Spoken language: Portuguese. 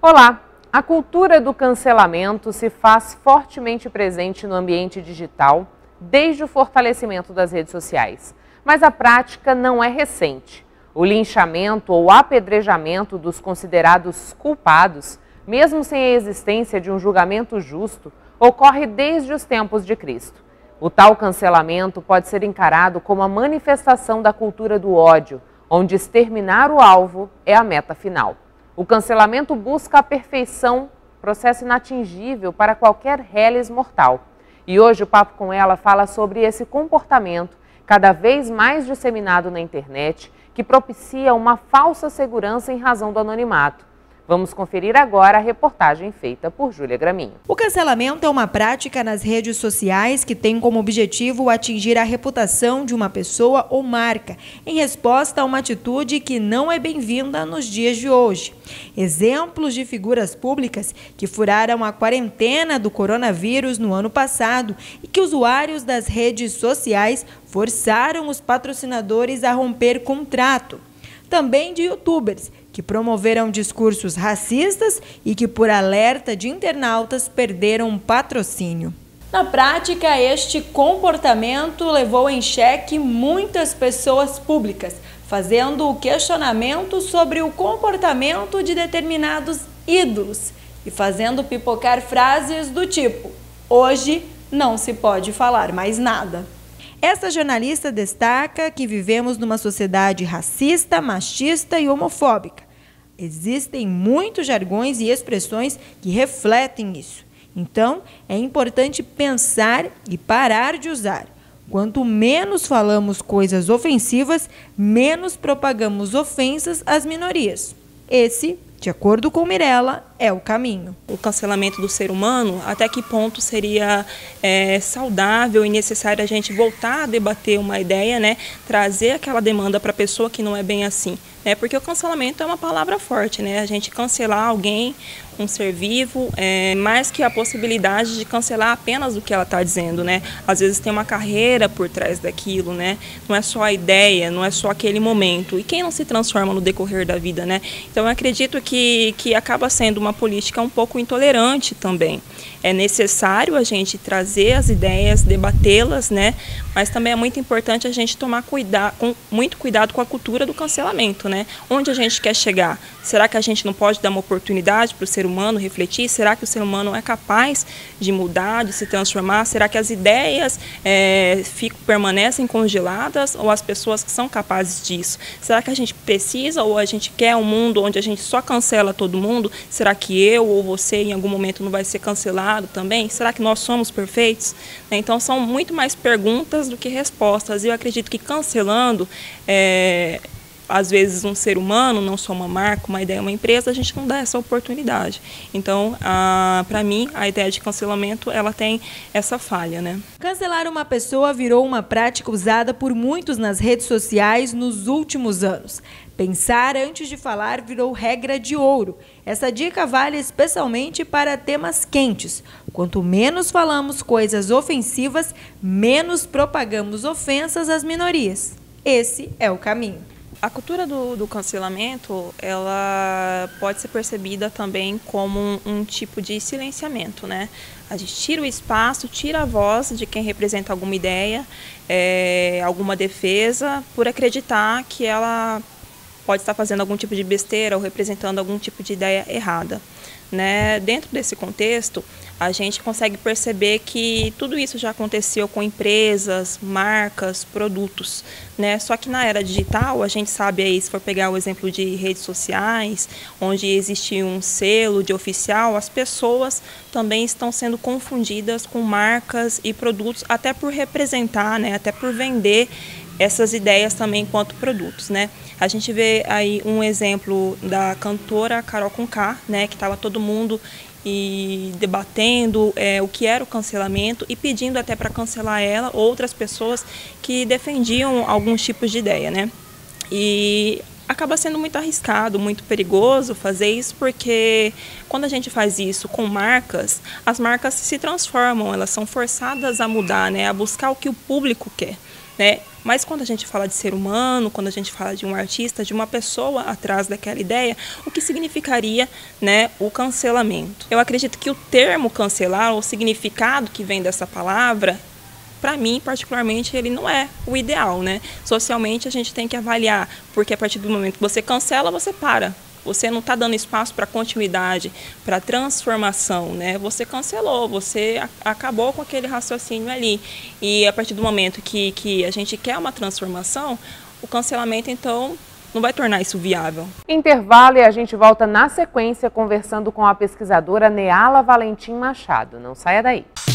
Olá! A cultura do cancelamento se faz fortemente presente no ambiente digital desde o fortalecimento das redes sociais. Mas a prática não é recente. O linchamento ou apedrejamento dos considerados culpados, mesmo sem a existência de um julgamento justo, ocorre desde os tempos de Cristo. O tal cancelamento pode ser encarado como a manifestação da cultura do ódio, onde exterminar o alvo é a meta final. O cancelamento busca a perfeição, processo inatingível para qualquer reles mortal. E hoje o Papo com Ela fala sobre esse comportamento cada vez mais disseminado na internet, que propicia uma falsa segurança em razão do anonimato. Vamos conferir agora a reportagem feita por Júlia Graminho. O cancelamento é uma prática nas redes sociais que tem como objetivo atingir a reputação de uma pessoa ou marca, em resposta a uma atitude que não é bem-vinda nos dias de hoje. Exemplos de figuras públicas que furaram a quarentena do coronavírus no ano passado e que usuários das redes sociais forçaram os patrocinadores a romper contrato. Também de youtubers, que promoveram discursos racistas e que, por alerta de internautas, perderam um patrocínio. Na prática, este comportamento levou em xeque muitas pessoas públicas, fazendo o questionamento sobre o comportamento de determinados ídolos e fazendo pipocar frases do tipo: hoje não se pode falar mais nada. Esta jornalista destaca que vivemos numa sociedade racista, machista e homofóbica. Existem muitos jargões e expressões que refletem isso. Então, é importante pensar e parar de usar. Quanto menos falamos coisas ofensivas, menos propagamos ofensas às minorias. Esse, de acordo com Mirella, é o caminho. O cancelamento do ser humano, até que ponto seria saudável e necessário a gente voltar a debater uma ideia, né? Trazer aquela demanda para a pessoa que não é bem assim. Porque o cancelamento é uma palavra forte, né? A gente cancelar alguém, um ser vivo, mais que a possibilidade de cancelar apenas o que ela está dizendo, né? Às vezes tem uma carreira por trás daquilo, né? Não é só a ideia, não é só aquele momento. E quem não se transforma no decorrer da vida, né? Então eu acredito que acaba sendo uma política um pouco intolerante também. É necessário a gente trazer as ideias, debatê-las, né? Mas também é muito importante a gente tomar muito cuidado com a cultura do cancelamento, né? Onde a gente quer chegar? Será que a gente não pode dar uma oportunidade para o ser humano refletir? Será que o ser humano é capaz de mudar, de se transformar? Será que as ideias permanecem congeladas ou as pessoas que são capazes disso? Será que a gente precisa ou a gente quer um mundo onde a gente só cancela todo mundo? Será que eu ou você em algum momento não vai ser cancelado também? Será que nós somos perfeitos? Então são muito mais perguntas do que respostas. E eu acredito que cancelando às vezes um ser humano, não só uma marca, uma ideia, uma empresa, a gente não dá essa oportunidade. Então, para mim, a ideia de cancelamento, ela tem essa falha, né? Cancelar uma pessoa virou uma prática usada por muitos nas redes sociais nos últimos anos. Pensar antes de falar virou regra de ouro. Essa dica vale especialmente para temas quentes. Quanto menos falamos coisas ofensivas, menos propagamos ofensas às minorias. Esse é o caminho. A cultura do cancelamento, ela pode ser percebida também como um tipo de silenciamento, né? A gente tira o espaço, tira a voz de quem representa alguma ideia, alguma defesa, por acreditar que ela pode estar fazendo algum tipo de besteira ou representando algum tipo de ideia errada. Dentro desse contexto, a gente consegue perceber que tudo isso já aconteceu com empresas, marcas, produtos, Só que na era digital, a gente sabe aí, se for pegar o exemplo de redes sociais, onde existe um selo de oficial, as pessoas também estão sendo confundidas com marcas e produtos, até por representar, até por vender essas ideias também enquanto produtos, A gente vê aí um exemplo da cantora Carol Conká, que estava todo mundo debatendo o que era o cancelamento e pedindo até para cancelar ela outras pessoas que defendiam alguns tipos de ideia, E acaba sendo muito arriscado, muito perigoso fazer isso, porque quando a gente faz isso com marcas, as marcas se transformam, elas são forçadas a mudar, a buscar o que o público quer. Mas quando a gente fala de ser humano, quando a gente fala de um artista, de uma pessoa atrás daquela ideia, o que significaria, né, o cancelamento? Eu acredito que o termo cancelar, o significado que vem dessa palavra, para mim, particularmente, ele não é o ideal, né? Socialmente, a gente tem que avaliar, porque a partir do momento que você cancela, você para. Você não está dando espaço para continuidade, para transformação, né? Você cancelou, você acabou com aquele raciocínio ali. E a partir do momento que a gente quer uma transformação, o cancelamento, então, não vai tornar isso viável. Intervalo e a gente volta na sequência conversando com a pesquisadora Neala Valentim Machado. Não saia daí.